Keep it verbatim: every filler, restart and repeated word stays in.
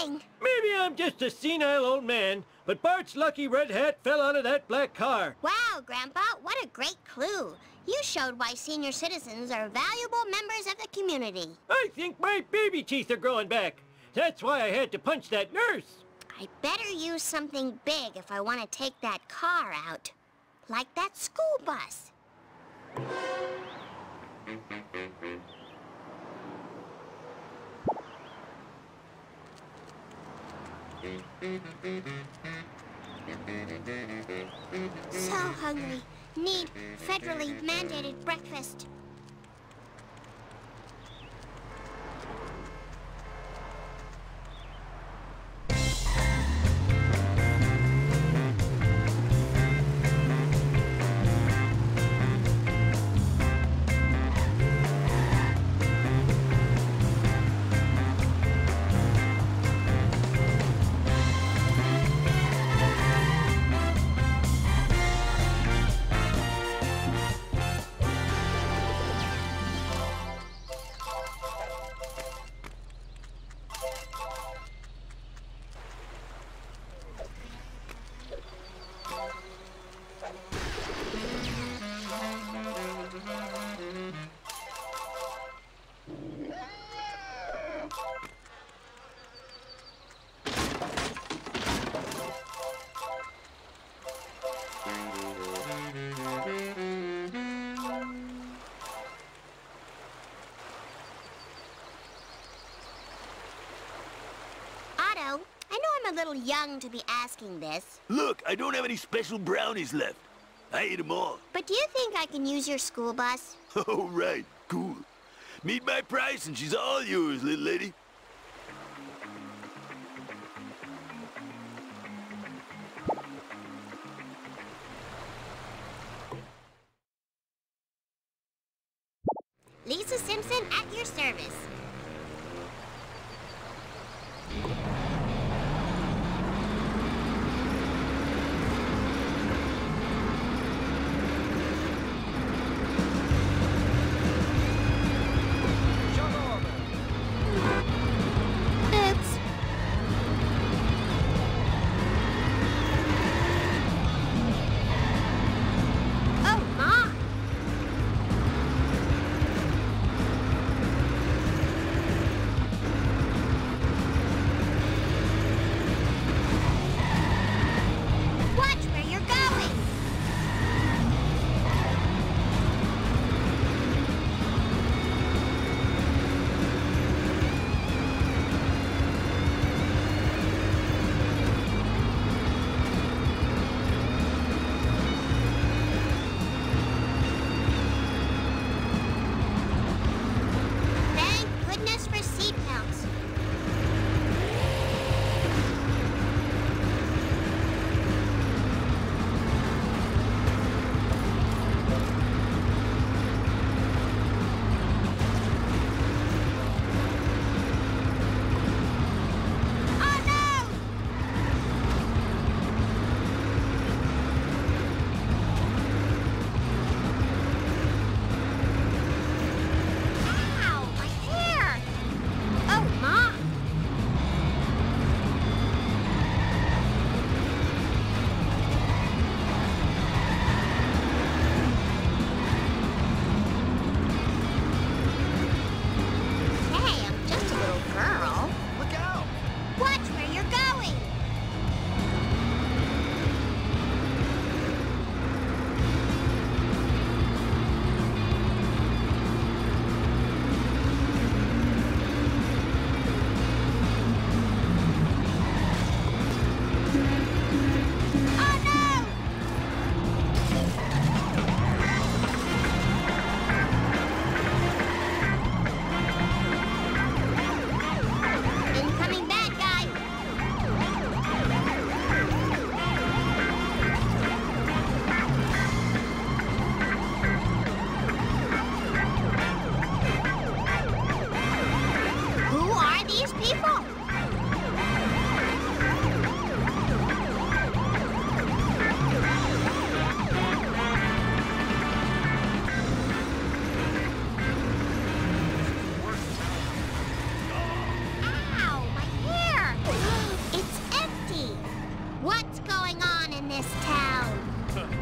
happening? Maybe I'm just a senile old man, but Bart's lucky red hat fell out of that black car. Wow, Grandpa, what a great clue. You showed why senior citizens are valuable members of the community. I think my baby teeth are growing back. That's why I had to punch that nurse. I better use something big if I want to take that car out. Like that school bus. So hungry. Need federally mandated breakfast. A little young to be asking this. Look, I don't have any special brownies left. I ate them all. But do you think I can use your school bus? Oh, right. Cool. Meet my price and she's all yours, little lady. Lisa Simpson at your service. this town.